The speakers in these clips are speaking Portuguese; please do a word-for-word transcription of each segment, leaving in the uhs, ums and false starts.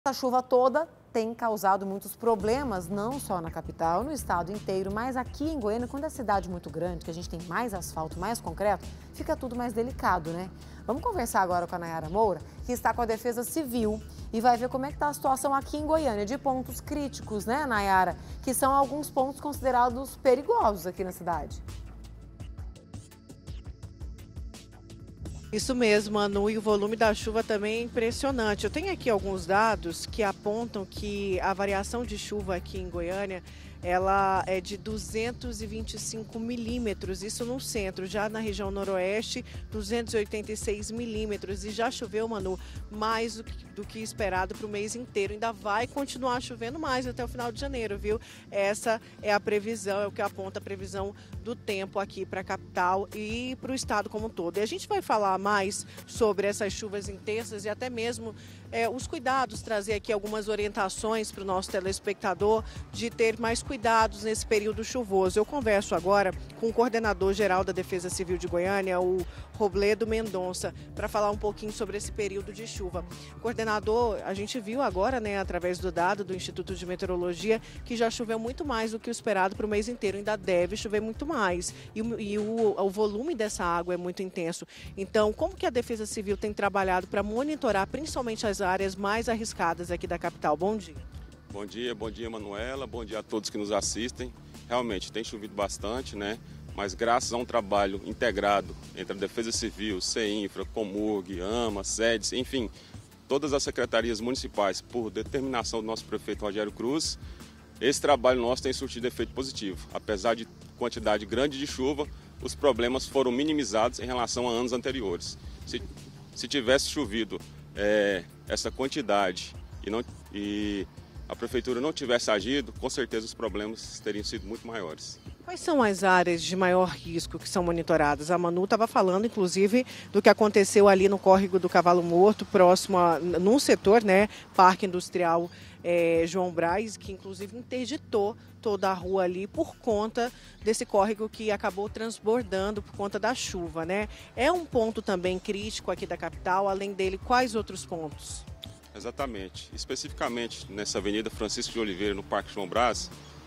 A chuva toda tem causado muitos problemas, não só na capital, no estado inteiro, mas aqui em Goiânia, quando é cidade muito grande, que a gente tem mais asfalto, mais concreto, fica tudo mais delicado, né? Vamos conversar agora com a Nayara Moura, que está com a Defesa Civil e vai ver como é que está a situação aqui em Goiânia, de pontos críticos, né, Nayara? Que são alguns pontos considerados perigosos aqui na cidade. Isso mesmo, Manu, e o volume da chuva também é impressionante. Eu tenho aqui alguns dados que apontam que a variação de chuva aqui em Goiânia, ela é de duzentos e vinte e cinco milímetros, isso no centro. Já na região noroeste, duzentos e oitenta e seis milímetros. E já choveu, Manu, mais do que, do que esperado para o mês inteiro. Ainda vai continuar chovendo mais até o final de janeiro, viu? Essa é a previsão, é o que aponta a previsão do tempo aqui para a capital e para o estado como um todo. E a gente vai falar mais sobre essas chuvas intensas e até mesmo é, os cuidados, trazer aqui algumas orientações para o nosso telespectador de ter mais cuidados nesse período chuvoso. Eu converso agora com o coordenador geral da Defesa Civil de Goiânia, o Robledo Mendonça, para falar um pouquinho sobre esse período de chuva. Coordenador, a gente viu agora, né, através do dado do Instituto de Meteorologia, que já choveu muito mais do que o esperado para o mês inteiro. Ainda deve chover muito mais. E, e o, o volume dessa água é muito intenso. Então, como que a Defesa Civil tem trabalhado para monitorar principalmente as áreas mais arriscadas aqui da capital? Bom dia. Bom dia, bom dia, Manuela, bom dia a todos que nos assistem. Realmente tem chovido bastante, né? Mas graças a um trabalho integrado entre a Defesa Civil, CEINFRA, Comurg, AMA, SEDES, enfim, todas as secretarias municipais, por determinação do nosso prefeito Rogério Cruz, esse trabalho nosso tem surtido efeito positivo. Apesar de quantidade grande de chuva, os problemas foram minimizados em relação a anos anteriores. Se, se tivesse chovido é, essa quantidade e, não, e a prefeitura não tivesse agido, com certeza os problemas teriam sido muito maiores. Quais são as áreas de maior risco que são monitoradas? A Manu estava falando, inclusive, do que aconteceu ali no córrego do Cavalo Morto, próximo a, num setor, né, Parque Industrial é, João Braz, que inclusive interditou toda a rua ali por conta desse córrego que acabou transbordando por conta da chuva, né? É um ponto também crítico aqui da capital, além dele, quais outros pontos? Exatamente. Especificamente nessa Avenida Francisco de Oliveira, no Parque João Braz,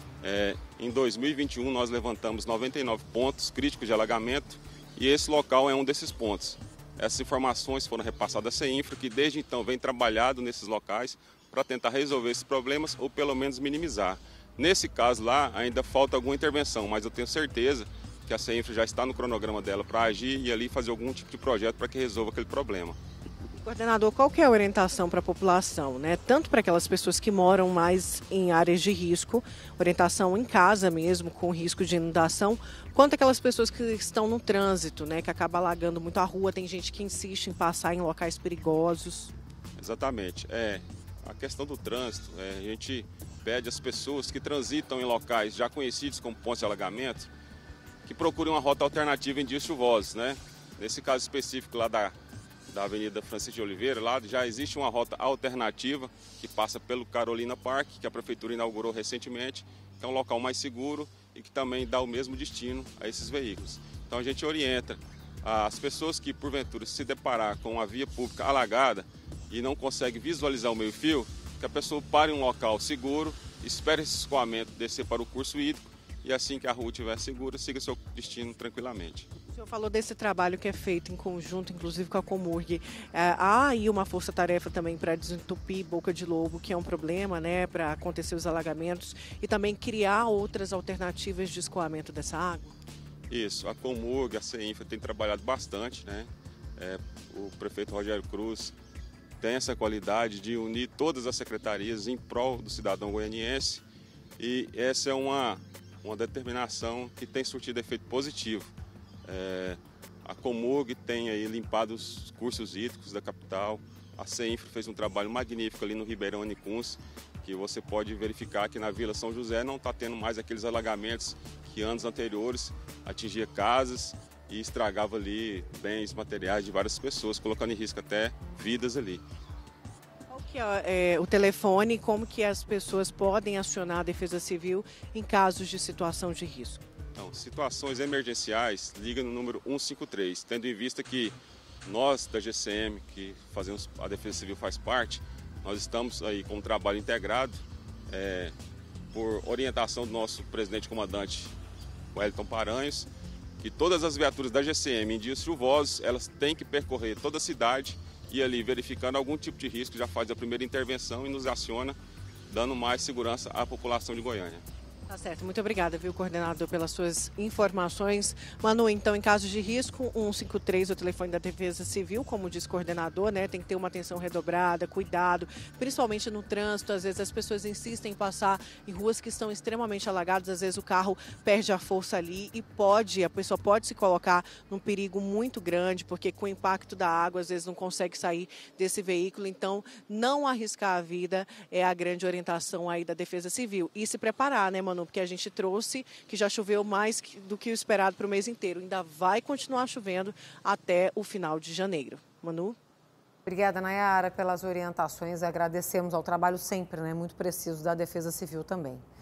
é, em dois mil e vinte e um nós levantamos noventa e nove pontos críticos de alagamento e esse local é um desses pontos. Essas informações foram repassadas à CEINFRA, que desde então vem trabalhado nesses locais para tentar resolver esses problemas ou pelo menos minimizar. Nesse caso lá ainda falta alguma intervenção, mas eu tenho certeza que a CEINFRA já está no cronograma dela para agir e ali fazer algum tipo de projeto para que resolva aquele problema. Coordenador, qual que é a orientação para a população, né? Tanto para aquelas pessoas que moram mais em áreas de risco, orientação em casa mesmo, com risco de inundação, quanto aquelas pessoas que estão no trânsito, né? Que acaba alagando muito a rua, tem gente que insiste em passar em locais perigosos. Exatamente. É, a questão do trânsito, é, a gente pede às pessoas que transitam em locais já conhecidos como pontos de alagamento, que procurem uma rota alternativa em dias chuvosos, né? Nesse caso específico lá da da Avenida Francisco de Oliveira, lá já existe uma rota alternativa que passa pelo Carolina Park, que a Prefeitura inaugurou recentemente, que é um local mais seguro e que também dá o mesmo destino a esses veículos. Então a gente orienta as pessoas que porventura se deparar com uma via pública alagada e não consegue visualizar o meio-fio, que a pessoa pare em um local seguro, espere esse escoamento descer para o curso hídrico e assim que a rua estiver segura, siga seu destino tranquilamente. O senhor falou desse trabalho que é feito em conjunto, inclusive com a Comurg. É, há aí uma força-tarefa também para desentupir Boca de Lobo, que é um problema, né, para acontecer os alagamentos, e também criar outras alternativas de escoamento dessa água? Isso, a Comurg, a CEINFRA tem trabalhado bastante, né? É, o prefeito Rogério Cruz tem essa qualidade de unir todas as secretarias em prol do cidadão goianiense e essa é uma, uma determinação que tem surtido efeito positivo. É, a Comurg tem aí limpado os cursos hídricos da capital, a CEINFRA fez um trabalho magnífico ali no Ribeirão Anicuns, que você pode verificar que na Vila São José não está tendo mais aqueles alagamentos que anos anteriores atingia casas e estragava ali bens materiais de várias pessoas, colocando em risco até vidas ali. Qual que é, é o telefone e como que as pessoas podem acionar a Defesa Civil em casos de situação de risco? Então, situações emergenciais, liga no número cento e cinquenta e três, tendo em vista que nós da G C M, que fazemos, a Defesa Civil faz parte, Nós estamos aí com um trabalho integrado, é, por orientação do nosso presidente comandante Wellington Paranhos, que todas as viaturas da G C M em dias chuvosos, elas têm que percorrer toda a cidade e ali verificando algum tipo de risco, já faz a primeira intervenção e nos aciona, dando mais segurança à população de Goiânia. Tá certo, muito obrigada, viu, coordenador, pelas suas informações. Manu, então, em caso de risco, cento e cinquenta e três, o telefone da Defesa Civil, como diz o coordenador, né, tem que ter uma atenção redobrada, cuidado, principalmente no trânsito. Às vezes as pessoas insistem em passar em ruas que estão extremamente alagadas, às vezes o carro perde a força ali e pode, a pessoa pode se colocar num perigo muito grande, porque com o impacto da água, às vezes não consegue sair desse veículo. Então, não arriscar a vida é a grande orientação aí da Defesa Civil. E se preparar, né, Manu? Porque a gente trouxe que já choveu mais do que o esperado para o mês inteiro. Ainda vai continuar chovendo até o final de janeiro. Manu? Obrigada, Nayara, pelas orientações. Agradecemos ao trabalho sempre, né, muito preciso da Defesa Civil também.